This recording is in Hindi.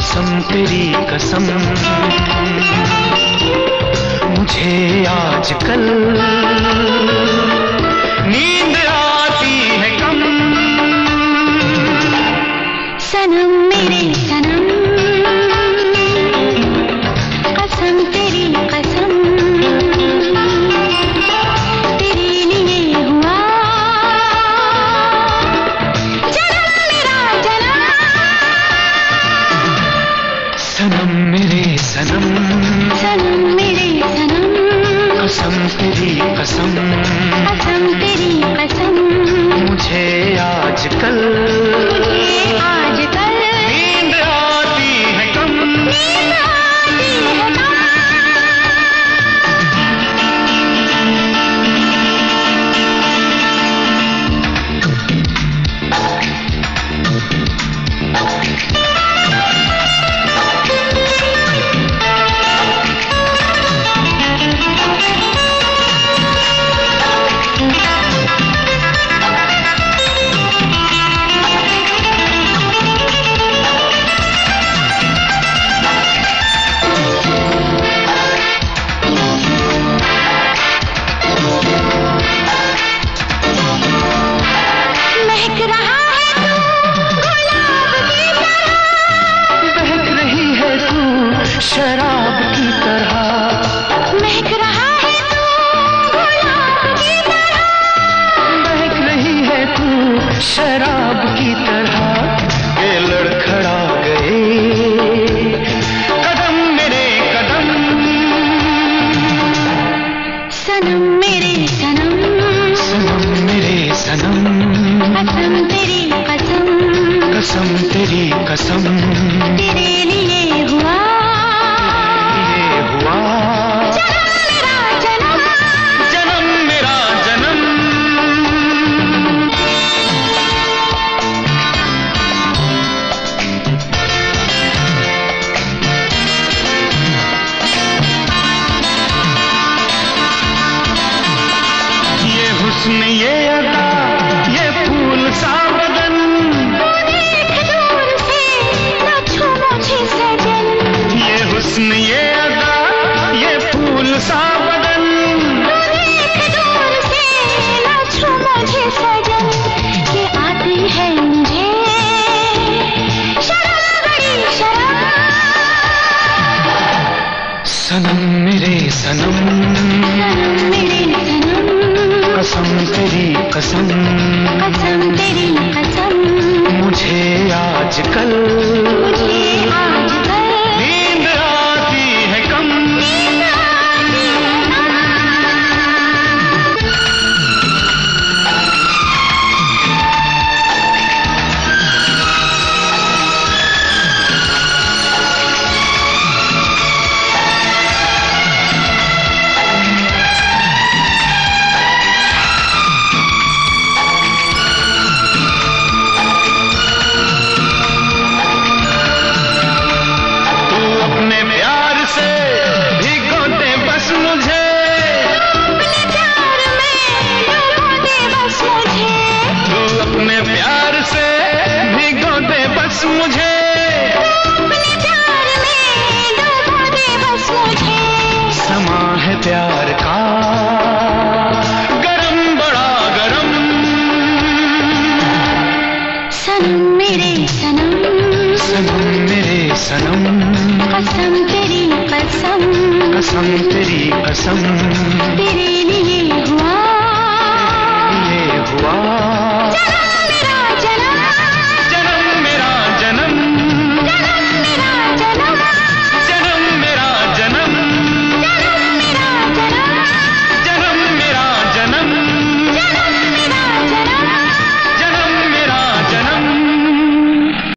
कसम तेरी कसम, मुझे आजकल नींद आती है कम। सनम मेरे सनम, कसम तेरी कसम, तेरे लिए हुआ जन्म मेरा जन्म। सनम मेरे सनम, सनम मेरे सनम, कसम तेरी कसम, कसम तेरी कसम, मुझे आजकल आजकल नींद आती है कम। नींद आती है कम। शराब की तरह महक रहा है तू गुलाब की तरह, महक रही है तू शराब की तरह। ये लड़खड़ा गए कदम मेरे कदम। सनम मेरे सनम, सनम मेरे सनम, कसम तेरी कसम, कसम तेरी कसम, तेरे लिए हुआ जन्म मेरा जन्म। जन्म मेरा जन्म। ये हुस्न ये अदा ये फूल सा बदन, तू देख दूर से न छू मुझे सजन। ये हुस्न ये अदा ये फूल सा बदन, तू देख दूर से न छू मुझे सजन। ये आती है मुझे शर्म बड़ी शर्म। सनम मेरे सनम, सनम मेरे सनम, कसम तेरी कसम, कसम तेरी कसम, मुझे आजकल मुझे आजकल नींद आती है कम। नींद आती है कम। अपने प्यार से भिगो दे बस मुझे, अपने प्यार में डुबो दे बस मुझे। तू अपने प्यार से भिगो दे बस मुझे। अपने प्यार में डुबो दे बस मुझे। समा है प्यार का गरम बड़ा गरम। सनम मेरे सनम, सनम मेरे सनम, कसम तेरी कसम, कसम तेरी कसम, तेरे लिए हुआ ये हुआ